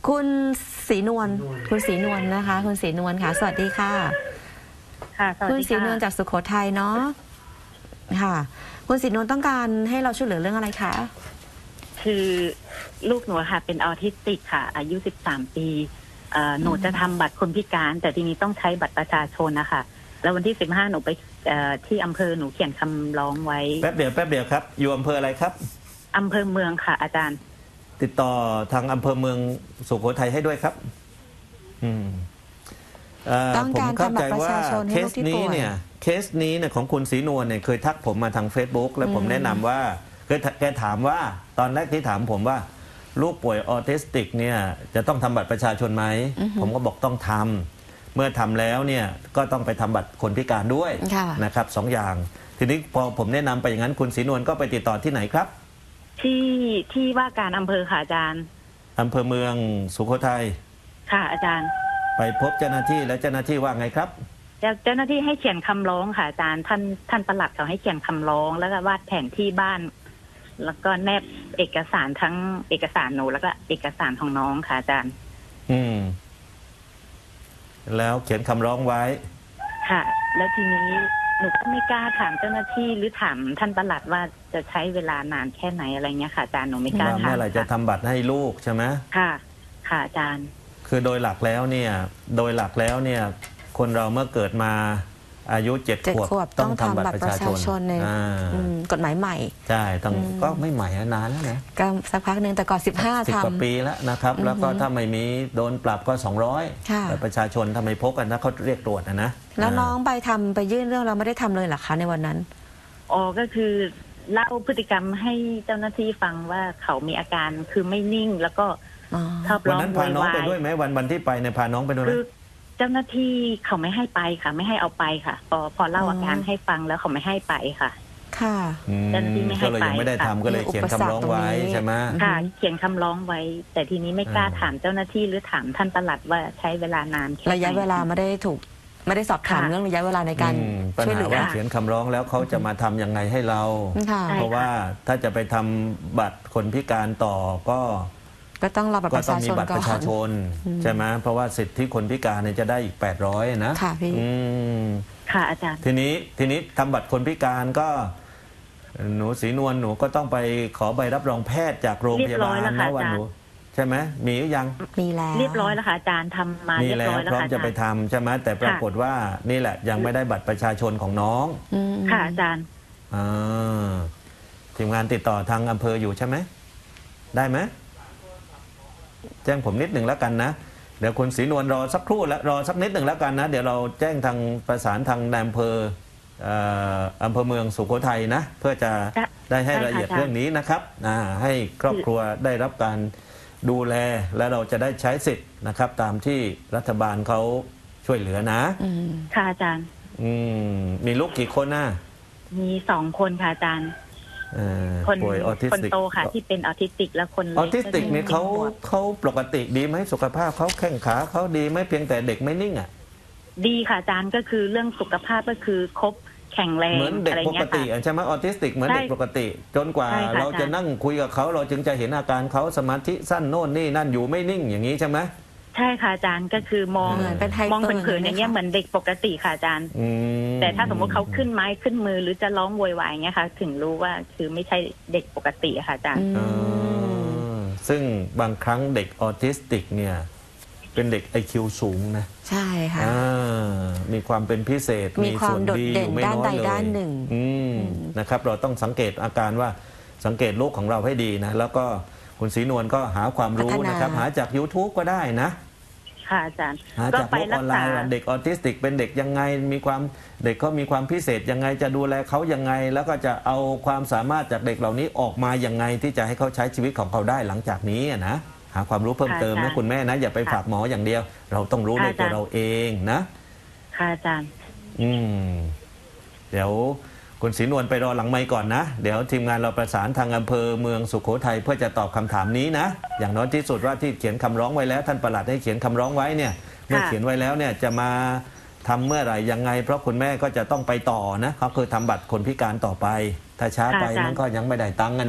คุณศรีนวลนะคะคุณศรีนวลค่ะสวัสดีค่ะค่ะสวัสดีค่ะคุณศรีนวลจากสุโขทัยเนาะค่ะคุณศรีนวลต้องการให้เราช่วยเหลือเรื่องอะไรคะคือลูกหนูค่ะเป็นออทิสติกค่ะอายุ13 ปีหนูจะทำบัตรคนพิการแต่ทีนี้ต้องใช้บัตรประชาชนนะคะแล้ววันที่15หนูไปที่อำเภอหนูเขียนคำร้องไว้แป๊บเดียวครับอยู่อำเภออะไรครับอำเภอเมืองค่ะอาจารย์ติดต่อทางอำเภอเมืองสุโขทัยให้ด้วยครับต้องการทำบัตรประชาชนให้ลูกที่ป่วยเคสนี้เนี่ยของคุณศรีนวลเนี่ยเคยทักผมมาทาง Facebook แล้วผมแนะนำว่าแกถามว่าตอนแรกที่ถามผมว่าลูกป่วยออทิสติกเนี่ยจะต้องทำบัตรประชาชนไหมผมก็บอกต้องทำเมื่อทำแล้วเนี่ยก็ต้องไปทำบัตรคนพิการด้วยนะครับ2 อย่างทีนี้พอผมแนะนำไปอย่างนั้นคุณศรีนวลก็ไปติดต่อที่ไหนครับที่ว่าการอำเภอค่ะอาจารย์อำเภอเมืองสุโขทัยค่ะอาจารย์ไปพบเจ้าหน้าที่แล้วเจ้าหน้าที่ว่าไงครับเจ้าหน้าที่ให้เขียนคำร้องค่ะอาจารย์ท่านปลัดเขาให้เขียนคำร้องแล้วก็วาดแผนที่บ้านแล้วก็แนบเอกสารทั้งเอกสารหนูแล้วก็เอกสารของน้องค่ะอาจารย์แล้วเขียนคำร้องไว้ค่ะแล้วทีนี้หนูก็ไม่กล้าถามเจ้าหน้าที่หรือถามท่านปลัดว่าจะใช้เวลานานแค่ไหนอะไรเงี้ยค่ะอาจารย์หนูไม่กล้าถามเมื่อไหร่จะทำบัตรให้ลูกใช่ไหมค่ะค่ะอาจารย์คือโดยหลักแล้วเนี่ยคนเราเมื่อเกิดมาอายุ7 ขวบต้องทำบัตรประชาชนในกฎหมายใหม่ใช่ต้องก็ไม่ใหม่นานแล้วนะก็สักพักหนึ่งแต่ก่อน15 10 กว่าปีแล้วนะครับแล้วก็ถ้าไม่มีโดนปรับก็200บัตรประชาชนทำไมพกกันนะเขาเรียกตรวจนะแล้วน้องไปยื่นเรื่องเราไม่ได้ทำเลยเหรอคะในวันนั้นอ๋อก็คือเล่าพฤติกรรมให้เจ้าหน้าที่ฟังว่าเขามีอาการคือไม่นิ่งแล้วก็ชอบร้องโวยวายวันนั้นพาน้องไปด้วยไหมวันที่ไปเนี่ยพาน้องไปด้วยไหมเจ้าหน้าที่เขาไม่ให้ไปค่ะไม่ให้เอาไปค่ะพอเล่าอาการให้ฟังแล้วเขาไม่ให้ไปค่ะค่ะเจ้าหน้าที่ไม่ให้ไปก็เลยยังไม่ได้ทำก็เลยเขียนคำร้องไว้ใช่ไหมค่ะเขียนคำร้องไว้แต่ทีนี้ไม่กล้าถามเจ้าหน้าที่หรือถามท่านปลัดว่าใช้เวลานานระยะเวลาไม่ได้สอบถามเรื่องระยะเวลาในการช่วยเหลือเขียนคำร้องแล้วเขาจะมาทำยังไงให้เราเพราะว่าถ้าจะไปทำบัตรคนพิการต่อก็ต้องรอบัตรประชาชนก่อนใช่ไหมเพราะว่าสิทธิคนพิการเนี่ยจะได้อีก800นะค่ะพี่ค่ะอาจารย์ทีนี้ทำบัตรคนพิการก็หนูศรีนวลหนูก็ต้องไปขอใบรับรองแพทย์จากโรงพยาบาลนะวันหนูใช่ไหมมีหรือยังมีแล้วเรียบร้อยแล้วค่ะอาจารย์ทำมาเรียบร้อยแล้วพร้อมจะไปทำใช่ไหมแต่ปรากฏว่านี่แหละยังไม่ได้บัตรประชาชนของน้องค่ะอาจารย์ทีมงานติดต่อทางอำเภออยู่ใช่ไหมได้ไหมแจ้งผมนิดหนึ่งแล้วกันนะเดี๋ยวคุณศรีนวลรอสักครู่และรอสักนิดหนึ่งแล้วกันนะเดี๋ยวเราแจ้งทางประสานทางอำเภอเมืองสุโขทัยนะเพื่อจะได้ให้รายละเอียดเรื่องนี้นะครับให้ครอบครัวได้รับการดูแลและเราจะได้ใช้สิทธิ์นะครับตามที่รัฐบาลเขาช่วยเหลือนะค่ะอาจารย์มีลูกกี่คนนะมี2 คนค่ะอาจารย์คนโตค่ะที่เป็นออทิสติกและคนเล็กออทิสติกเนี่ยเขาปกติดีไหมสุขภาพเขาแข้งขาเขาดีไหมเพียงแต่เด็กไม่นิ่งอ่ะดีค่ะอาจารย์ก็คือเรื่องสุขภาพก็คือครบแข็งแรงเหมือนเด็กปกติใช่ไหมออทิสติกเหมือนเด็กปกติจนกว่าเราจะนั่งคุยกับเขาเราจึงจะเห็นอาการเขาสมาธิสั้นโน่นนี่นั่นอยู่ไม่นิ่งอย่างนี้ใช่ไหมใช่ค่ะอาจารย์ก็คือมองเผินๆอย่างเงี้ยเหมือนเด็กปกติค่ะอาจารย์แต่ถ้าสมมติเขาขึ้นไม้ขึ้นมือหรือจะร้องโวยวายเงี้ยค่ะถึงรู้ว่าคือไม่ใช่เด็กปกติค่ะอาจารย์ซึ่งบางครั้งเด็กออทิสติกเนี่ยเป็นเด็ก IQ สูงนะใช่ค่ะมีความเป็นพิเศษมีความโดดเด่นด้านใดด้านหนึ่งนะครับเราต้องสังเกตอาการว่าสังเกตลูกของเราให้ดีนะแล้วก็คุณศรีนวลก็หาความรู้นะครับหาจาก YouTube ก็ได้นะค่ะอาจารย์หาจากโลกออนไลน์เด็กออทิสติกเป็นเด็กยังไงมีความเด็กเขามีความพิเศษยังไงจะดูแลเขายังไงแล้วก็จะเอาความสามารถจากเด็กเหล่านี้ออกมายังไงที่จะให้เขาใช้ชีวิตของเขาได้หลังจากนี้นะหาความรู้เพิ่มเติมนะคุณแม่นะอย่าไปฝากหมออย่างเดียวเราต้องรู้ในตัวเราเองนะค่ะอาจารย์เดี๋ยวคุณศรีนวลไปรอหลังไมค์ก่อนนะเดี๋ยวทีมงานเราประสานทางอำเภอเมืองสุโขทัยเพื่อจะตอบคำถามนี้นะอย่างน้อยที่สุดว่าที่เขียนคำร้องไว้แล้วท่านปลัดให้เขียนคำร้องไว้เนี่ยเมื่อเขียนไว้แล้วเนี่ยจะมาทำเมื่อไหร่ยังไงเพราะคุณแม่ก็จะต้องไปต่อนะเขาคือทำบัตรคนพิการต่อไปถ้าช้าไปมันก็ยังไม่ได้ตังค์นะ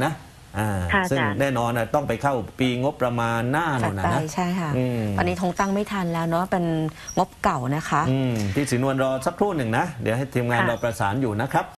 ค่ะซึ่งอาจารย์แน่นอนต้องไปเข้าปีงบประมาณหน้าหถันูดนะไปนะใช่ค่ะอืมตอนนี้คงตั้งไม่ทันแล้วเนาะเป็นงบเก่านะคะพี่ศรีนวลรอสักครู่หนึ่งนะ เดี๋ยวให้ทีมงานค่ะเราประสานอยู่นะครับ